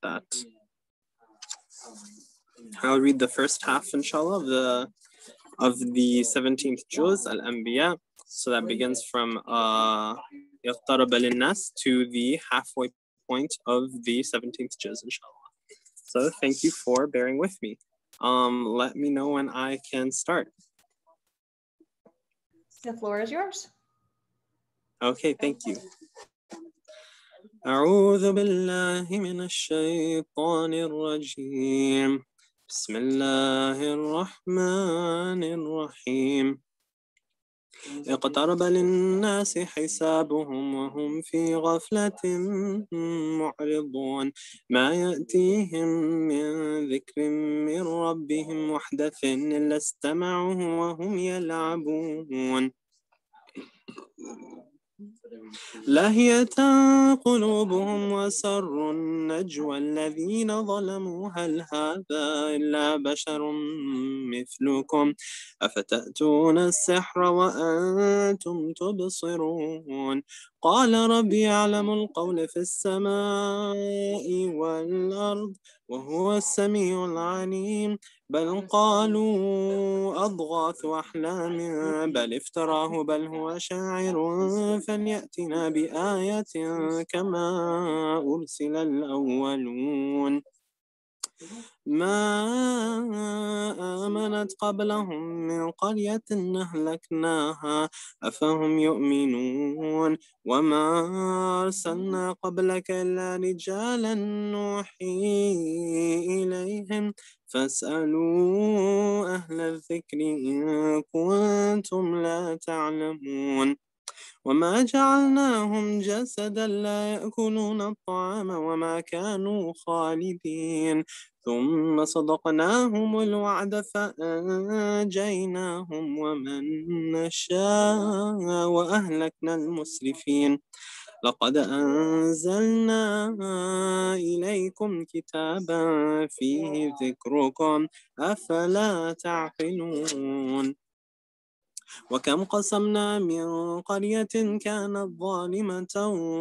that. I'll read the first half, inshallah, of the 17th juz, Al-Anbiya. So that begins from اقترب للناس to the halfway point of the 17th juz, inshallah. So thank you for bearing with me. Let me know when I can start. The floor is yours. Okay, thank you. أعوذ بالله من الشيطان الرجيم. بسم الله الرحمن الرحيم. اقترب للناس حسابهم وهم في غفلة معرضون ما يأتيهم من ذكر من ربهم محدث إلا استمعوه وهم يلعبون لاهية قلوبهم وسروا النجوى الذين ظلموا هل هذا إلا بشر مثلكم أفتأتون السحر وأنتم تبصرون قال ربي يعلم القول في السماء والأرض وهو السميع العليم بل قالوا أضغاث أحلام بل افتراه بل هو شاعر فليأتنا بآية كما أرسل الأولون ما آمنت قبلهم من قرية أهلكناها أفهم يؤمنون وما أرسلنا قبلك إلا رجالا نوحي إليهم فاسألوا أهل الذكر إن كنتم لا تعلمون وما جعلناهم جسدا لا يأكلون الطعام وما كانوا خالدين ثم صدقناهم الوعد فأنجيناهم ومن نشاء وأهلكنا المسرفين لقد أنزلنا إليكم كتابا فيه ذكركم أفلا تعقلون وكم قسمنا من قرية كانت ظالمة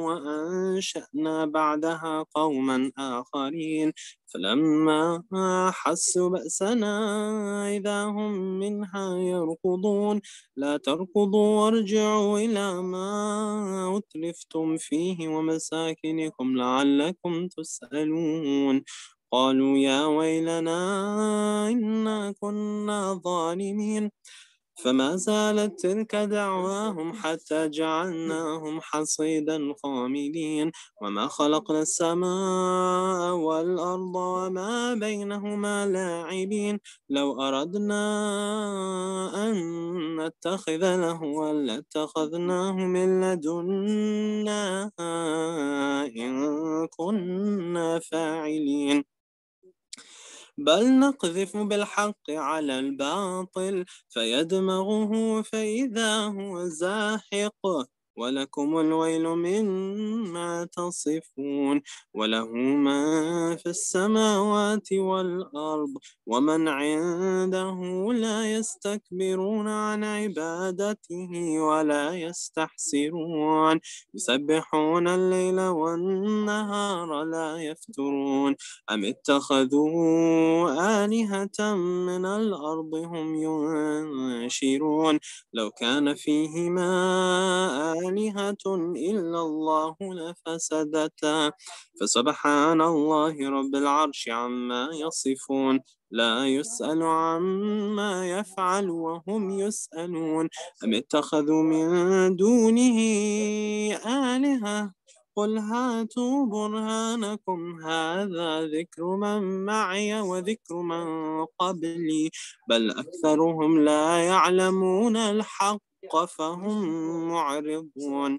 وأنشأنا بعدها قوما آخرين فلما حسوا بأسنا إذا هم منها يركضون لا تركضوا وارجعوا إلى ما أترفتم فيه ومساكنكم لعلكم تسألون قالوا يا ويلنا إنا كنا ظالمين فما زالت تلك دعواهم حتى جعلناهم حصيدا خامدين وما خلقنا السماء والأرض وما بينهما لاعبين لو أردنا أن نتخذ لهوا لاتخذناه من لدنا إن كنا فاعلين بل نقذف بالحق على الباطل فيدمغه فإذا هو زاحق ولكم الويل مما تصفون وله ما في السماوات والأرض ومن عنده لا يستكبرون عن عبادته ولا يستحسرون يسبحون الليل والنهار لا يفترون أم اتخذوا آلهة من الأرض هم ينشرون لو كان فيهما آلهة إلا الله لفسدتا فسبحان الله رب العرش عما يصفون لا يسأل عما يفعل وهم يسألون أم اتخذوا من دونه آلهة قل هاتوا برهانكم هذا ذكر من معي وذكر من قبلي بل أكثرهم لا يعلمون الحق فهم معرضون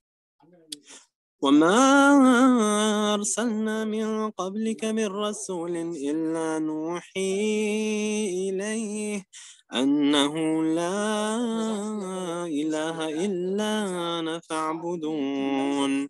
وما أرسلنا من قبلك من رسول إلا نوحي إليه أنه لا إله إلا أنا فاعبدون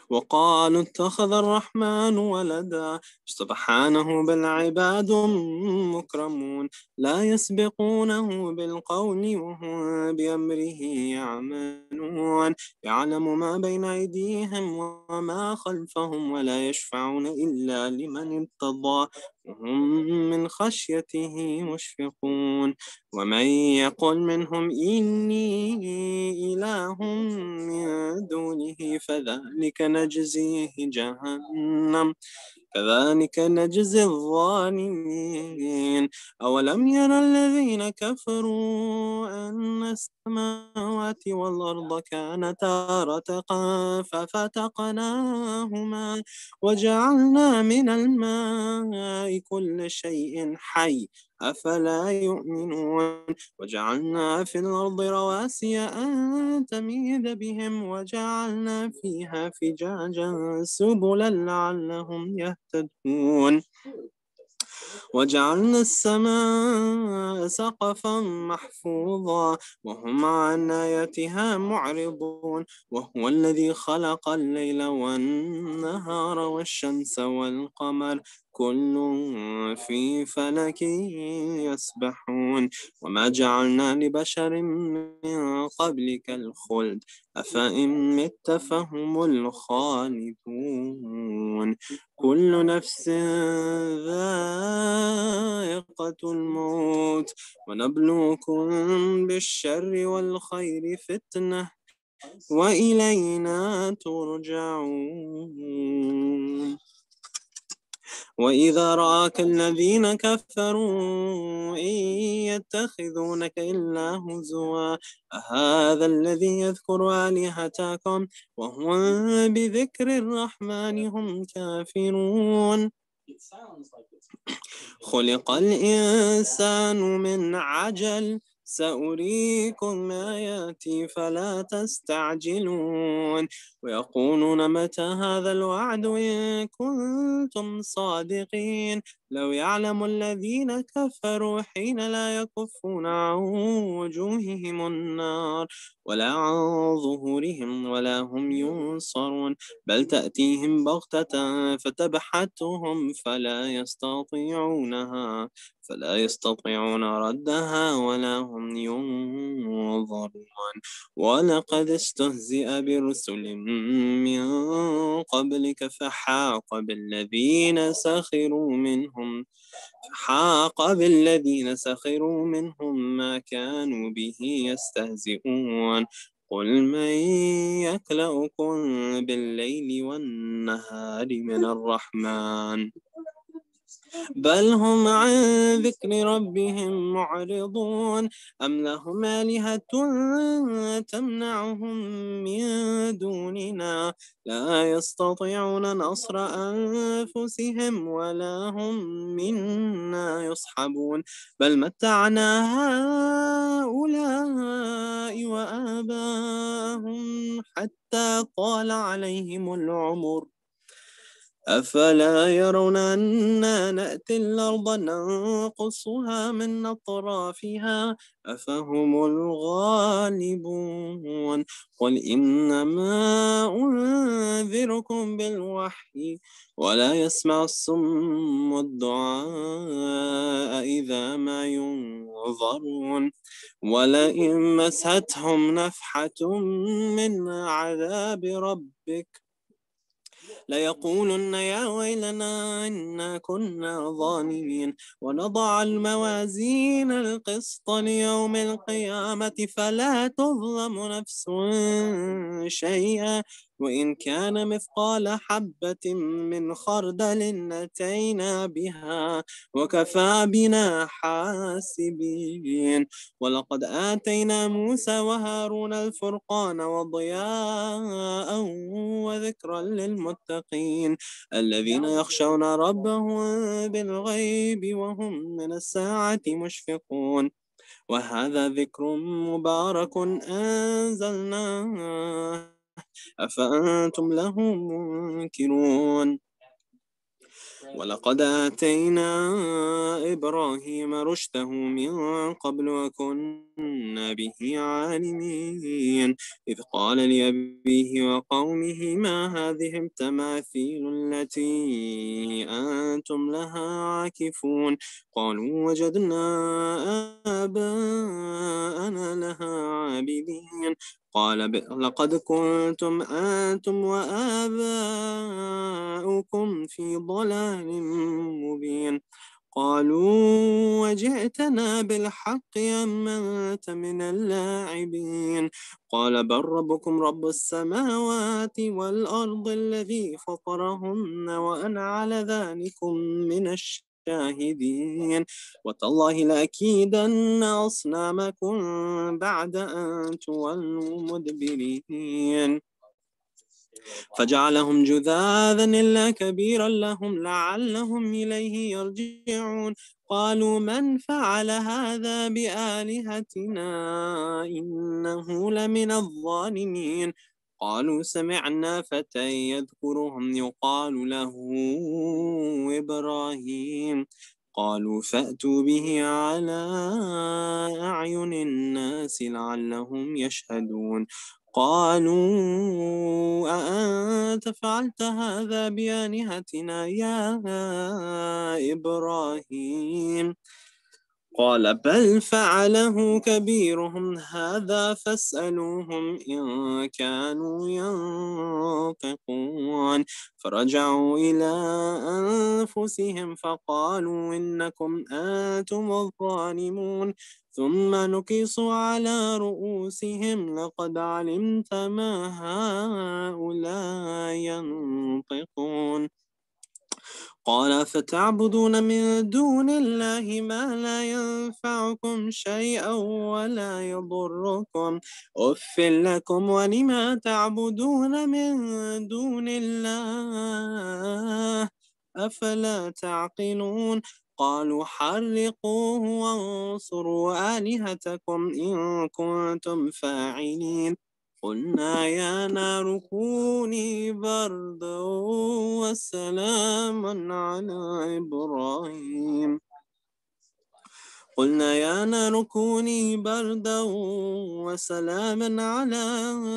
وقالوا اتخذ الرحمن ولدا سبحانه بل عباد مكرمون لا يسبقونه بالقول وهم بأمره يعملون يعلم ما بين أيديهم وما خلفهم ولا يشفعون إلا لمن ارتضى وهم من خشيته مشفقون ومن يقل منهم إني إله من دونه فذلك نجزيه جهنم كذلك نجزي الظالمين أولم يرى الذين كفروا أن السماوات والأرض كانتا رتقا ففتقناهما وجعلنا من الماء كل شيء حي أفلا يؤمنون وجعلنا في الأرض رواسي أن تميد بهم وجعلنا فيها فجاجا سبلا لعلهم يهتدون وجعلنا السماء سقفا محفوظا وهم عن آياتها معرضون وهو الذي خلق الليل والنهار والشمس والقمر كل في فلك يسبحون وما جعلنا لبشر من قبلك الخلد أفإن مت فهم الخالدون كل نفس ذائقة الموت ونبلوكم بالشر والخير فتنة وإلينا ترجعون وإذا رآك الذين كفروا إن يتخذونك إلا هزوا أهذا الذي يذكر آلهتكم وهم بذكر الرحمن هم كافرون خلق الإنسان من عجل سأريكم آياتي فلا تستعجلون ويقولون متى هذا الوعد إن كنتم صادقين لو يعلم الذين كفروا حين لا يكفون عن وجوههم النار ولا عن ظهورهم ولا هم ينصرون بل تأتيهم بغتة فتبحثهم فلا يستطيعون ردها ولا هم ينظرون ولقد استهزئ برسل من قبلك فحاق بالذين سخروا منهم ما كانوا به يستهزئون قل من يكلؤكم بالليل والنهار من الرحمن بل هم عن ذكر ربهم معرضون أم لهم آلهة تمنعهم من دوننا لا يستطيعون نصر أنفسهم ولا هم منا يصحبون بل متعنا هؤلاء وآباءهم حتى طال عليهم العمر أفلا يرون أنا نأتي الأرض ننقصها من أطرافها أفهم الغالبون قل إنما أنذركم بالوحي ولا يسمع الصم الدعاء إذا ما ينظرون ولئن مستهم نفحة من عذاب ربك ليقولن يا ويلنا إنا كنا ظالمين ونضع الموازين القسط ليوم القيامة فلا تظلم نفس شيئا وإن كان مثقال حبة من خردل أتينا بها وكفى بنا حاسبين ولقد آتينا موسى وهارون الفرقان وضياء وذكرا للمتقين الذين يخشون ربهم بالغيب وهم من الساعة مشفقون وهذا ذكر مبارك أنزلناه أفأنتم له منكرون ولقد آتينا إبراهيم رشده من قبل وكنا به عالمين إذ قال لأبيه وقومه ما هذه التماثيل التي أنتم لها عاكفون قالوا وجدنا آباءنا لها عابدين قال لقد كنتم أنتم وآباؤكم في ضلال مبين قالوا وجئتنا بالحق أم أنت من اللاعبين قال بل ربكم رب السماوات والأرض الذي فطرهن وأنا على ذلكم من الشاهدين وتالله لأكيدن أصنامكم بعد أن تولوا مدبرين فجعلهم جذاذا إلا كبيرا لهم لعلهم إليه يرجعون قالوا من فعل هذا بآلهتنا إنه لمن الظالمين قالوا سمعنا فتى يذكرهم يقال له إبراهيم قالوا فأتوا به على أعين الناس لعلهم يشهدون قالوا أأنت فعلت هذا بآلهتنا يا إبراهيم قال بل فعله كبيرهم هذا فاسألوهم إن كانوا ينطقون فرجعوا إلى أنفسهم فقالوا إنكم أنتم الظالمون ثم نكصوا على رؤوسهم لقد علمت ما هؤلاء ينطقون قال فتعبدون من دون الله ما لا ينفعكم شيئا ولا يضركم أف لكم ولما تعبدون من دون الله أفلا تعقلون قالوا حرقوه وانصروا آلهتكم إن كنتم فاعلين قلنا يا نار كوني بردا وسلاما على إبراهيم قلنا يا نار كوني بردا وسلاما على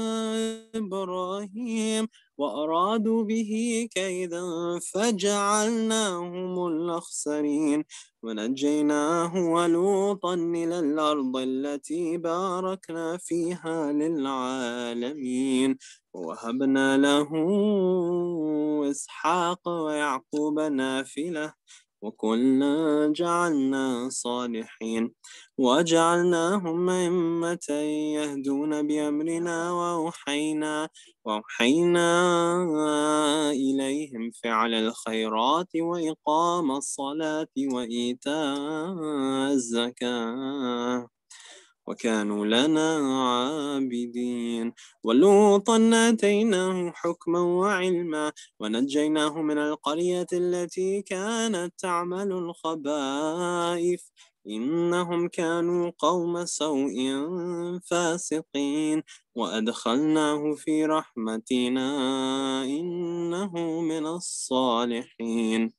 إبراهيم وأرادوا به كيدا فجعلناهم الأخسرين ونجيناه ولوطا إلى الأرض التي باركنا فيها للعالمين ووهبنا له إسحاق ويعقوب نافلة وكلنا جعلنا صالحين وجعلناهم أئمة يهدون بأمرنا وأوحينا إليهم فعل الخيرات وإقام الصلاة وإيتاء الزكاة وكانوا لنا عابدين ولوطا آتيناه حكما وعلما ونجيناه من القرية التي كانت تعمل الخبائث إنهم كانوا قوم سوء فاسقين وأدخلناه في رحمتنا إنه من الصالحين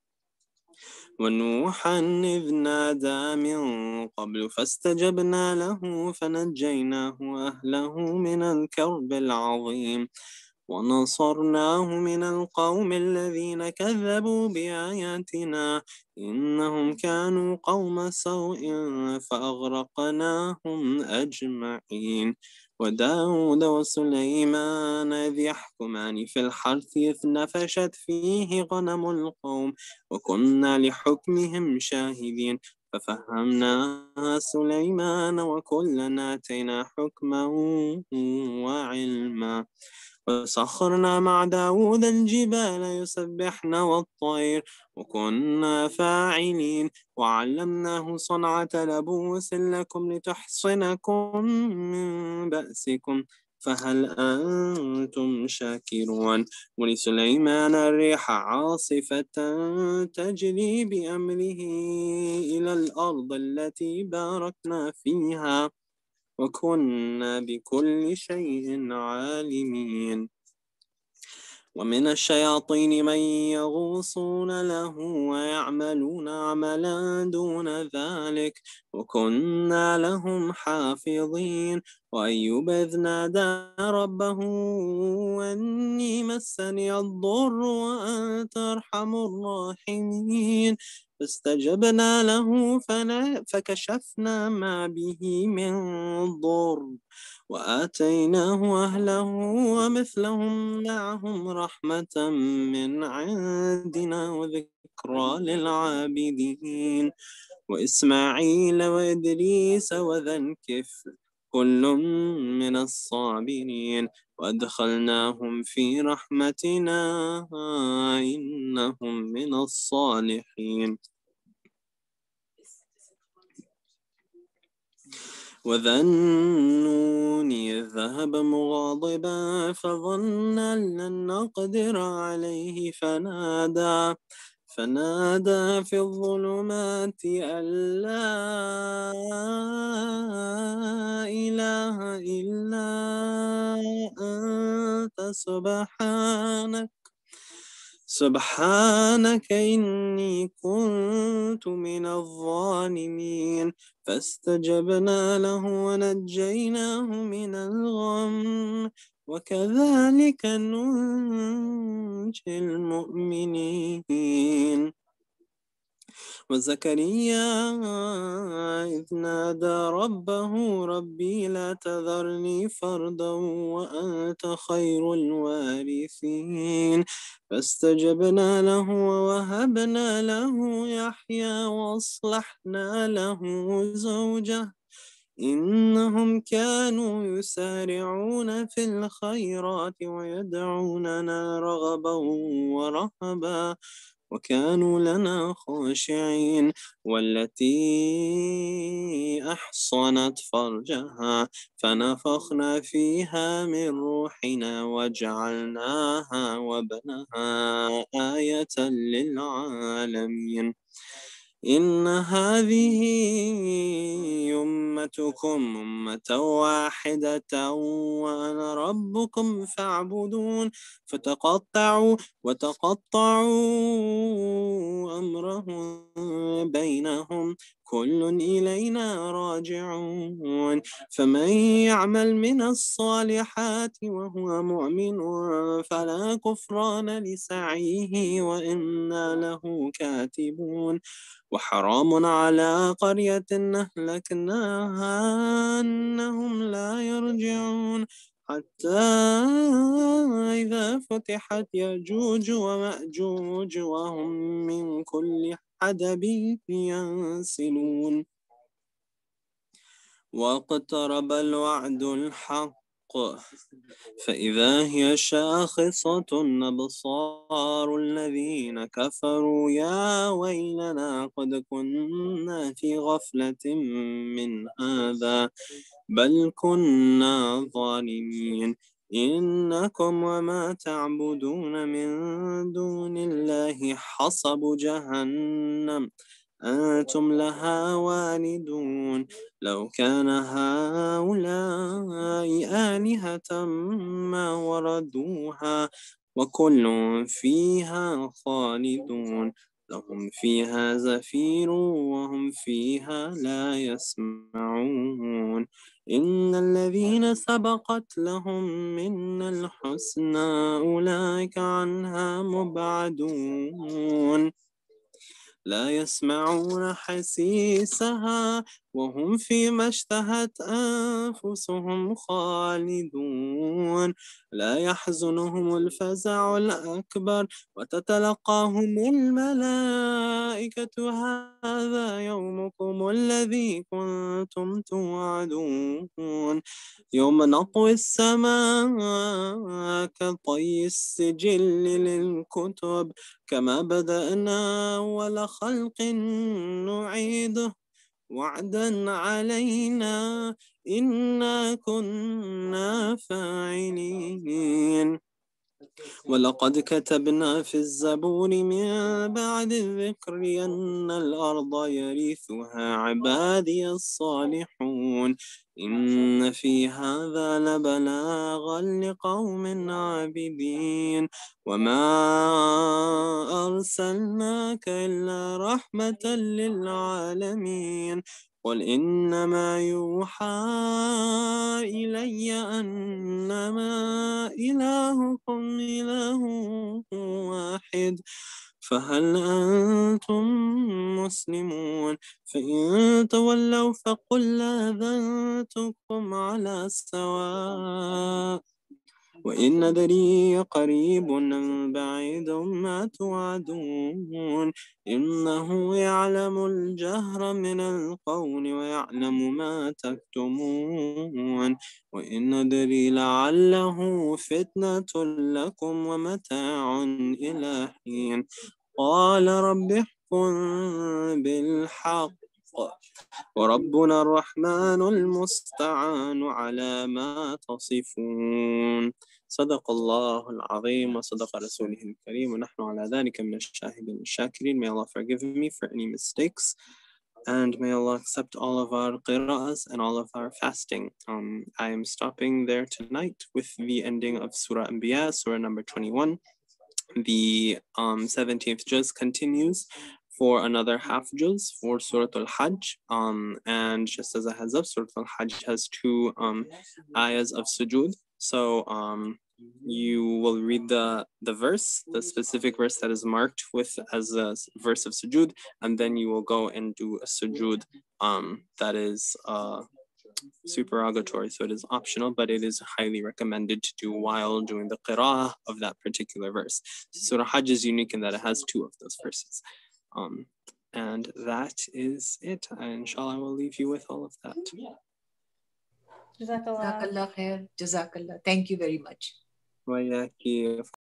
ونوحا إذ نادى من قبل فاستجبنا له فنجيناه وأهله من الكرب العظيم ونصرناه من القوم الذين كذبوا بآياتنا إنهم كانوا قوم سوء فأغرقناهم أجمعين وداود وسليمان إذ يحكمان في الحرث إذ نفشت فيه غنم القوم وكنا لحكمهم شاهدين ففهمناها سليمان وكلنا آتينا حكما وعلما وسخرنا مع داود الجبال يسبحن والطير وكنا فاعلين وعلمناه صنعة لبوس لكم لتحصنكم من بأسكم فهل أنتم شاكرون ولسليمان الريح عاصفة تجري بأمره إلى الأرض التي باركنا فيها وكنا بكل شيء عالمين ومن الشياطين من يغوصون له ويعملون عملا دون ذلك وكنا لهم حافظين. وأيوب إذ نادى ربه أني مسني الضر وأنت أرحم الراحمين فاستجبنا له فكشفنا ما به من ضر وآتيناه أهله ومثلهم معهم رحمة من عندنا وذكرى للعابدين. وإسماعيل وإدريس وذا الكفل كل من الصابرين وأدخلناهم في رحمتنا إنهم من الصالحين. وذا النون إذ ذهب مغاضبا فظن أن لن نقدر عليه فنادى في الظلمات أن لا إله إلا أنت سبحانك إني كنت من الظالمين فاستجبنا له ونجيناه من الغم وكذلك ننجي المؤمنين. وزكريا إذ نادى ربه ربي لا تذرني فردا وأنت خير الوارثين فاستجبنا له ووهبنا له يحيى وأصلحنا له زوجه إنهم كانوا يسارعون في الخيرات ويدعوننا رغبا ورهبا وكانوا لنا خاشعين. والتي أحصنت فرجها فنفخنا فيها من روحنا وجعلناها وابنها آية للعالمين. إن هذه أمتكم أمة واحدة وأنا ربكم فاعبدون وتقطعوا أمرهم بينهم كل إلينا راجعون. فمن يعمل من الصالحات وهو مؤمن فلا كفران لسعيه وإنا له كاتبون. وحرام على قرية أهلكناها أنهم لا يرجعون حتى إذا فتحت يأجوج ومأجوج وهم من كل حدب ينسلون. واقترب الوعد الحق فإذا هي شاخصة أبصار الذين كفروا يا ويلنا قد كنا في غفلة من هذا بل كنا ظالمين. إنكم وما تعبدون من دون الله حصب جهنم أنتم لها واردون. لو كان هؤلاء آلهة ما وردوها وكل فيها خالدون لهم فيها زفير وهم فيها لا يسمعون. إن الذين سبقت لهم منا الحسنى أولئك عنها مبعدون لا يسمعون حسيسها وهم فيما اشتهت أنفسهم خالدون. لا يحزنهم الفزع الأكبر وتتلقاهم الملائكة هذا يومكم الذي كنتم توعدون. يوم نطوي السماء كطي السجل للكتب كما بدأنا أول خلق نعيده وعدا علينا إنا كنا فاعلين. ولقد كتبنا في الزبور من بعد الذكر أن الأرض يرثها عبادي الصالحون إن في هذا لبلاغا لقوم عابدين وما أرسلناك إلا رحمة للعالمين قل إنما يوحى إلي أنما إلهكم إله واحد فهل أنتم مسلمون فإن تولوا فقل آذنتكم على سواء وإن ندري قريب أم بعيد ما توعدون إنه يعلم الجهر من القول ويعلم ما تكتمون وإن ندري لعله فتنة لكم ومتاع إلى حين قال رب احكم بالحق وربنا الرحمن المستعان على ما تصفون صدق الله العظيم وصدق رسوله الكريم ونحن على ذلك من الشاهدين الشاكرين. May Allah forgive me for any mistakes and may Allah accept all of our qira'as and all of our fasting. I am stopping there tonight with the ending of Surah Anbiya, Surah number 21. The 17th juz continues for another half juz for Surah Al-Hajj. And just as a heads up, Surah Al-Hajj has two ayahs of sujood. So you will read the verse, the specific verse that is marked with as a verse of sujood, and then you will go and do a sujood that is supererogatory, so it is optional, but it is highly recommended to do while doing the qira'ah of that particular verse. Surah Hajj is unique in that it has two of those verses. And that is it. Inshallah, I will leave you with all of that. Jazakallah khair. Jazakallah. Thank you very much.